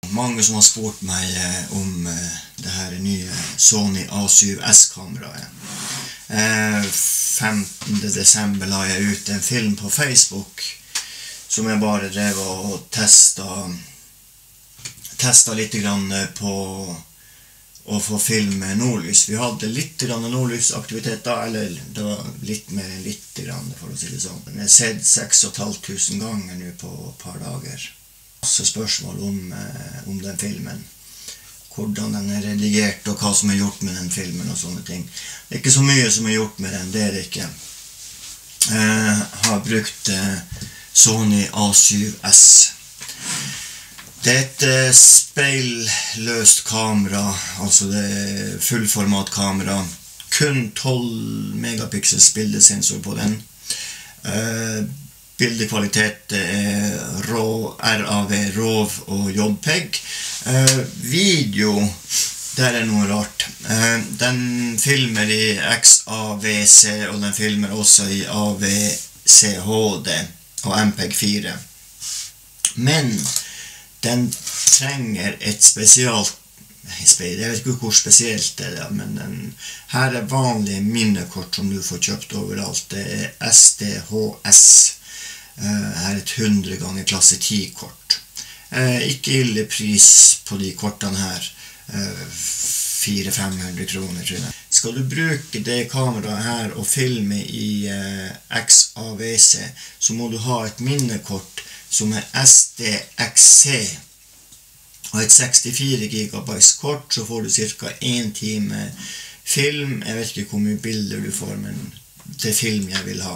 mange som har spurt meg om det her nye Sony A7S-kameraet. 15. desember la jeg ut en film på Facebook som jeg bare drev og testet litt grann på å få filme nordlys. Vi hadde litt grann nordlysaktivitet da, eller det var litt mer enn litt grann, for å si det sånn. Jeg har sett 6.500 ganger nå på et par dager. Masse spørsmål om den filmen. Hvordan den er redigert, og hva som er gjort med den filmen og sånne ting. Det er ikke så mye som er gjort med den, det er det ikke. Jeg har brukt Sony A7S. Det er et speilløst kamera, altså det er fullformatkamera. Kun 12 megapixels bildesensor på den. Bildekvalitet er RAW, RAW og JPEG. Video, der er noe rart. Den filmer i XAVC, og den filmer også i AVCHD og MPEG-4. Men den trenger et spesialt speil. Jeg vet ikke hvor spesielt det er, men her er vanlige minnekort som du får kjøpt overalt. Det er SDHS. Her er et 100 ganger klasse 10-kort. Ikke ille pris på de kortene her. 400-500 kroner, tror jeg. Skal du bruke det kameraet her og filme i XAVC, så må du ha et minnekort som er SDXC. Og et 64 GB kort, så får du ca. 1 time film. Jeg vet ikke hvor mye bilder du får, men det er film jeg vil ha.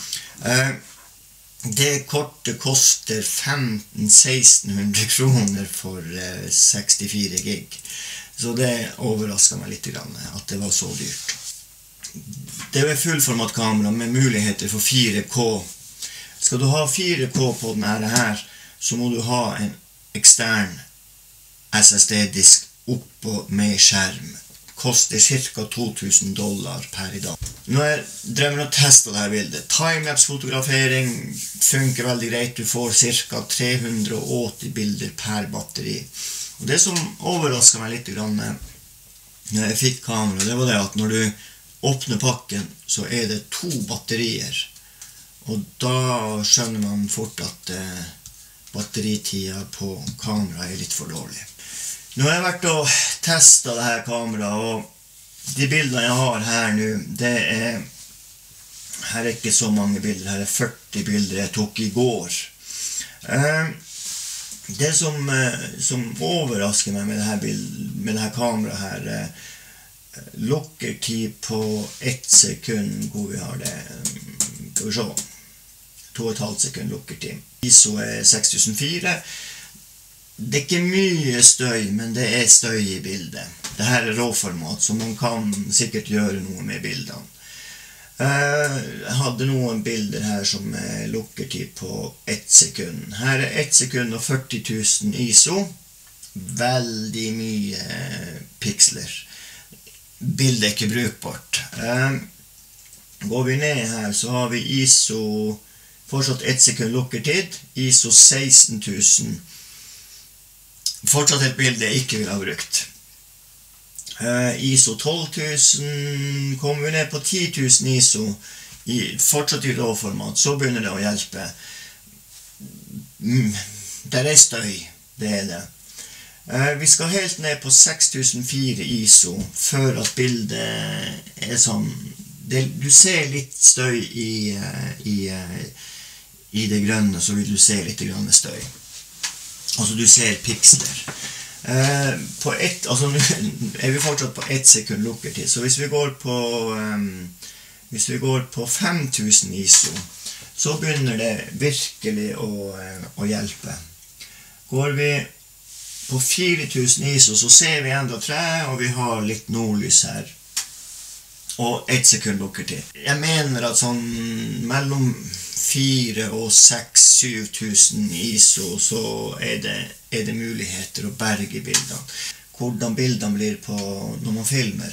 Det kortet koster 1500-1600 kroner for 64 gig. Så det overrasket meg litt at det var så dyrt. Det er fullformatkamera med muligheter for 4K. Skal du ha 4K på denne her, så må du ha en ekstern SSD-disk oppå med skjerm. Koster ca. $2000 per i dag. Nå har jeg drevet og testet dette bildet. Timelapse-fotografering funker veldig greit. Du får ca. 380 bilder per batteri. Og det som overrasket meg litt når jeg fikk kamera, det var det at når du åpner pakken, så er det 2 batterier. Og da skjønner man fort at batteritida på kamera er litt for dårlig. Nå har jeg vært og testet dette kameraet, og de bildene jeg har her nå, her er ikke så mange bilder, her er 40 bilder jeg tok i går. Det som overrasker meg med dette kameraet her, lukkertid på 1 sekund, hvor vi har det, skal vi se, 2,5 sekund lukkertid. ISO er 6004. Det er ikke mye støy, men det er støy i bildet. Dette er råformat, så man kan sikkert gjøre noe med bildene. Jeg hadde noen bilder her som er lukkertid på 1 sekund. Her er 1 sekund og 40 000 ISO. Veldig mye piksler. Bildet er ikke brukbart. Går vi ned her, så har vi ISO, fortsatt 1 sekund lukkertid, ISO 16 000. Fortsatt et bilde jeg ikke vil ha brukt. ISO 12 000, kommer vi ned på 10 000 ISO, fortsatt i råformat, så begynner det å hjelpe. Det er støy, det er det. Vi skal helt ned på 6004 ISO, før at bildet er sånn, du ser litt støy i det grønne, så vil du se litt grann støy. Altså du ser piksler. Altså nå er vi fortsatt på 1 sekund lukkertid, så hvis vi går på 5000 ISO, så begynner det virkelig å hjelpe. Går vi på 4000 ISO, så ser vi enda tre, og vi har litt nordlys her. Og 1 sekund lukkertid. Jeg mener at sånn mellom 4 og 6-7 000 ISO, så er det muligheter å berge bildene. Hvordan bildene blir på når man filmer.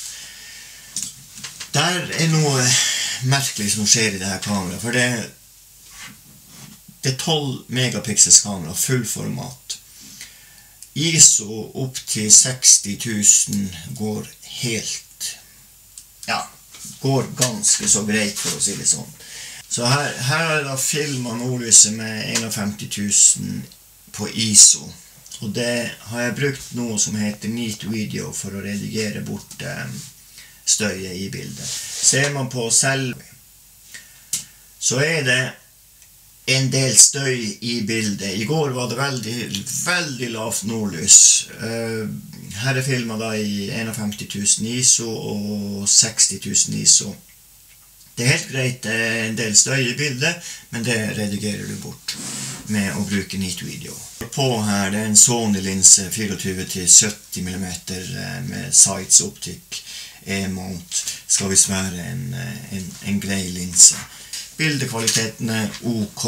Der er noe merkelig som skjer i dette kameraet, for det er 12 megapixels kamera, full format. ISO opp til 60 000 går helt, ja, går ganske så greit for å si det sånn. Så her har jeg da filmet nordlyset med 51 000 på ISO. Og det har jeg brukt noe som heter Neat Video for å redigere bort støyet i bildet. Ser man på selv, så er det en del støy i bildet. I går var det veldig lavt nordlys. Her er filmet da i 51 000 ISO og 60 000 ISO. Det er helt greit, det er en del støy i bildet, men det redigerer du bort med å bruke Neat Video. På her, det er en Sony-linse 24-70 mm med sides optic E-mount. Skal visst være en grei linse. Bildekvaliteten er OK.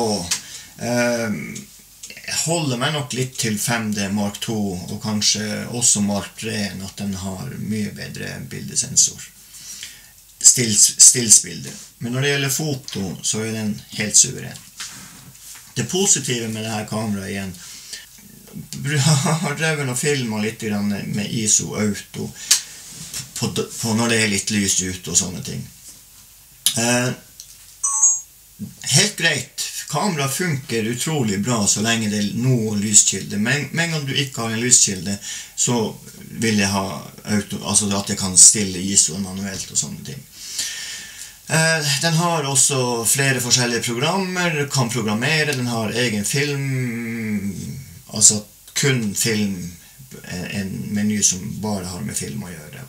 Jeg holder meg nok litt til 5D Mark II, og kanskje også Mark III, at den har mye bedre bildesensor. Stillsbilder. Men når det gjelder foto, så er den helt suveren. Det positive med dette kameraet igjen, jeg har drevet og filmet litt med ISO Auto på når det er litt lys ute og sånne ting. Helt greit. Kamera funker utrolig bra så lenge det er noe lyskilde. Men om du ikke har en lyskilde, så vil jeg ha auto, altså at jeg kan stille ISO manuelt og sånne ting. Den har også flere forskjellige programmer, kan programmere, den har egen film, altså kun film, en meny som bare har med film å gjøre.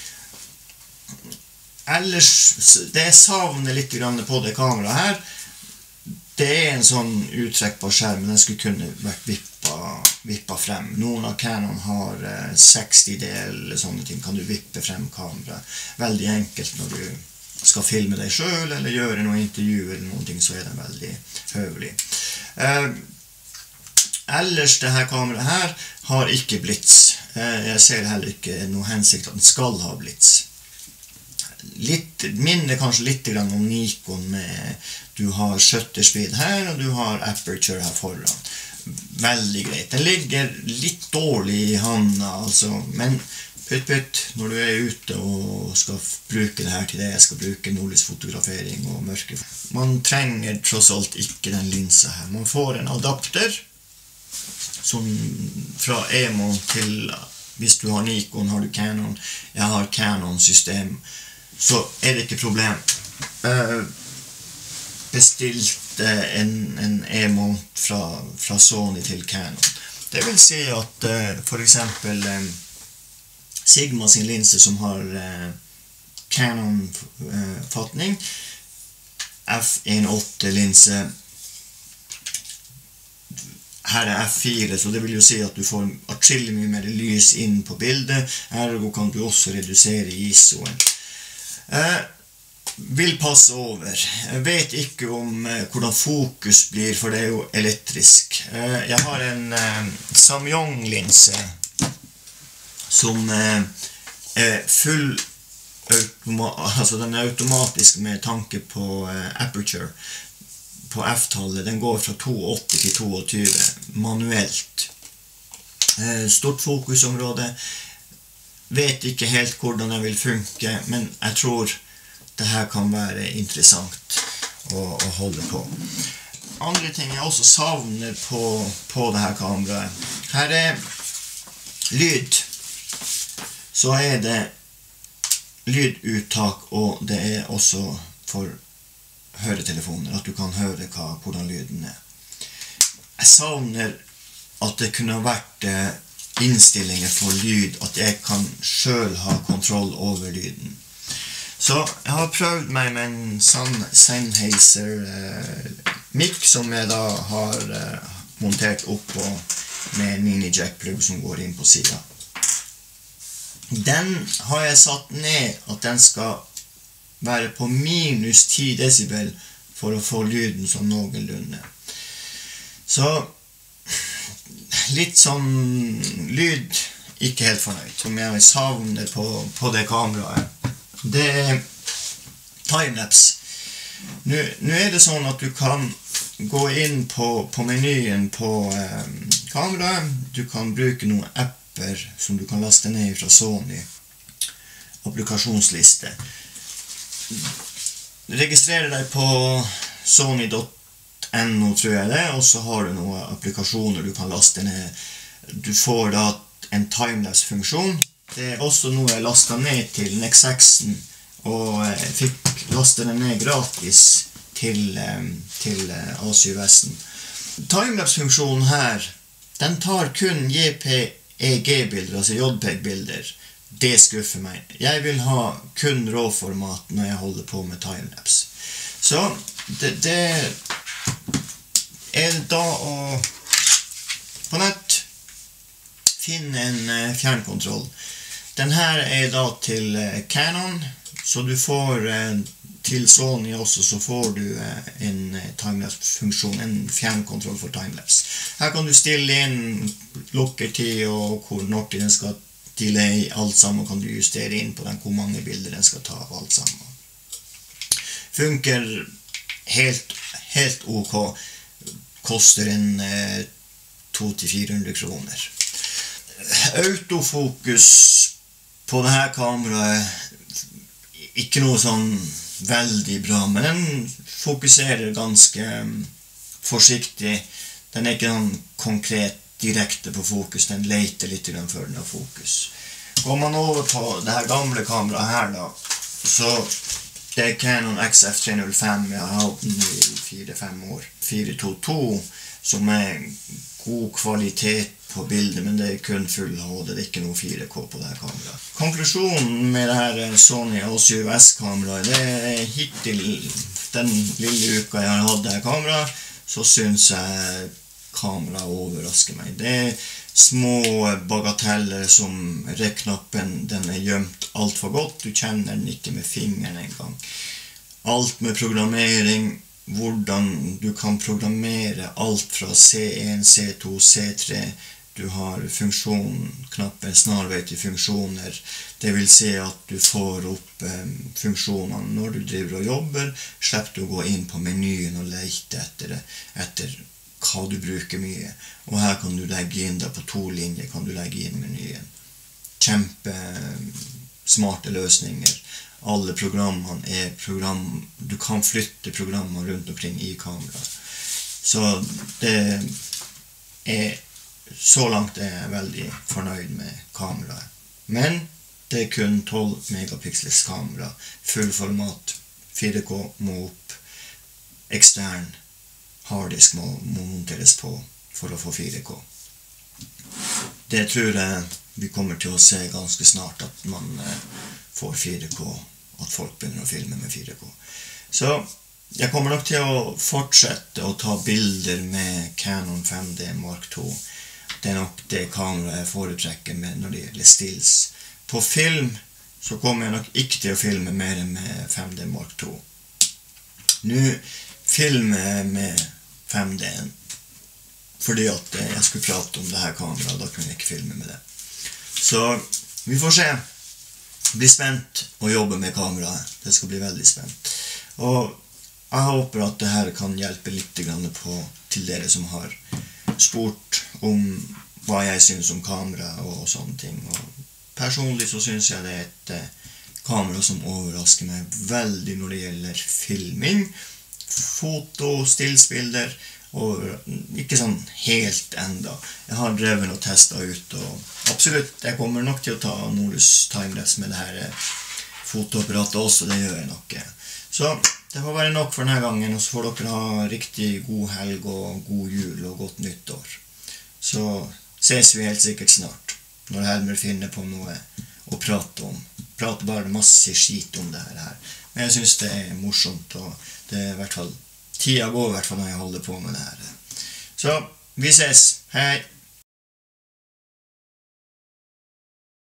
Ellers, det jeg savner litt på det kameraet her, det er en sånn uttrekkbar skjerm, men den skulle kunne vært vippa frem. Noen av Canon har 60D eller sånne ting, kan du vippe frem kamera. Veldig enkelt når du skal filme deg selv, eller gjøre noe intervju eller noen ting, så er den veldig høvelig. Ellers, det her kameraet her har ikke blitz. Jeg ser heller ikke noe hensikt at den skal ha blitz. Minner kanskje litt om Nikon med du har shutter speed her, og du har aperture her foran. Veldig greit. Den ligger litt dårlig i handa, altså, men pytt, når du er ute og skal bruke det her til det jeg skal bruke, nordlysfotografering og mørke. Man trenger tross alt ikke den linsa her. Man får en adapter, som fra E-mount til, hvis du har Nikon, har du Canon, jeg har Canon-system, så er det ikke problem. Bestilte en E-mount fra Sony til Canon. Det vil si at for eksempel Sigma sin linse som har Canon-fatning, f1.8 linse, her er f4, så det vil jo si at du får atskillig mye mer lys inn på bildet, ergo kan du også redusere ISO-en. Vil passe over. Jeg vet ikke om hvordan fokus blir, for det er jo elektrisk. Jeg har en Samyang-linse som er full, altså den er automatisk med tanke på aperture, på F-tallet. Den går fra 2,8 til 22 manuelt. Stort fokusområde. Vet ikke helt hvordan det vil funke, men jeg tror det her kan være interessant å holde på. Andre ting jeg også savner på det her kameraet. Her er lyd. Så er det lyduttak, og det er også for høretelefoner, at du kan høre hvordan lyden er. Jeg savner at det kunne vært innstillinger for lyd, at jeg kan selv ha kontroll over lyden. Så jeg har prøvd meg med en Sennheiser mic som jeg da har montert opp med en mini-jack-plugg som går inn på siden. Den har jeg satt ned at den skal være på minus 10 decibel for å få lyden som noenlunde. Så litt sånn lyd, ikke helt fornøyd, som jeg savner på det kameraet. Det er timelapse. Nå er det sånn at du kan gå inn på menyen på kamera. Du kan bruke noen apper som du kan laste ned fra Sony. Applikasjonsliste. Registrer deg på sony.no, tror jeg det, og så har du noen applikasjoner du kan laste ned. Du får da en timelapse-funksjon. Det er også noe jeg lastet ned til Nextexen, og jeg fikk lastet den ned gratis til A7S-en. Timelapse-funksjonen her, den tar kun JPEG-bilder, altså JPEG-bilder. Det skuffer meg. Jeg vil ha kun råformat når jeg holder på med timelapse. Så det er da å på nett finne en fjernkontroll. Den her er da til Canon, så du får til Sony også, så får du en timelapse-funksjon, en fjernkontroll for timelapse. Her kan du stille inn lukkertid og når den skal delay, alt sammen kan du justere inn på den, hvor mange bilder den skal ta av alt sammen. Funker helt ok, koster en 200-400 kroner. Autofokus på dette kameraet, ikke noe sånn veldig bra, men den fokuserer ganske forsiktig. Den er ikke noen konkret direkte på fokus, den leter litt før den har fokus. Går man over på det her gamle kameraet her da, så det er Canon XF305, jeg har hatt den i 4-5 år. 422, som er god kvalitet på bildet, men det er kun full HD, det er ikke noe 4K på det her kameraet. Konklusjonen med det her Sony A7S-kameraet, det er hittil den lille uka jeg har hatt det her kameraet, så synes jeg kamera overrasker meg. Det er små bagateller som reknappen, den er gjemt alt for godt, du kjenner den ikke med fingeren en gang. Alt med programmering, hvordan du kan programmere alt fra C1, C2, C3, du har knappen snarvei til funksjoner, det vil si at du får opp funksjonene når du driver og jobber, slipper du å gå inn på menyen og lete etter hva du bruker mye. Og her kan du legge inn det på 2 linjer, kan du legge inn menyen. Kjempe smarte løsninger. Alle programmene er du kan flytte programmer rundt omkring i kameraet. Så det er, så langt er jeg veldig fornøyd med kameraet. Men det er kun 12 megapixels kamera, full format, 4K må opp, ekstern harddisk må monteres på for å få 4K. Det tror jeg vi kommer til å se ganske snart, at man får 4K, at folk begynner å filme med 4K. Så jeg kommer nok til å fortsette å ta bilder med Canon 5D Mark II. Det er nok det kameraet jeg foretrekker med når det gjelder stills. På film så kommer jeg nok ikke til å filme mer med 5D Mark II. Nå filmer jeg med 5D-en, fordi at jeg skulle prate om det her kameraet, da kunne jeg ikke filme med det. Så vi får se. Bli spent å jobbe med kameraet. Det skal bli veldig spent. Og jeg håper at det her kan hjelpe litt til dere som har spurt om hva jeg synes om kamera og sånne ting. Og personlig så synes jeg det er et kamera som overrasker meg veldig når det gjelder filming, foto, stillsbilder, og ikke sånn helt enda. Jeg har drevet og testet ut, og absolutt, jeg kommer nok til å ta Norus timelapse med det her fotoapparatet også, det gjør jeg nok. Så det får være nok for denne gangen, og så får dere ha riktig god helg og god jul og godt nyttår. Så ses vi helt sikkert snart, når Helmer finner på noe å prate om. Prater bare masse skit om det her. Men jeg synes det er morsomt, og det er i hvert fall, tida går i hvert fall når jeg holder på med det her. Så vi ses, hei!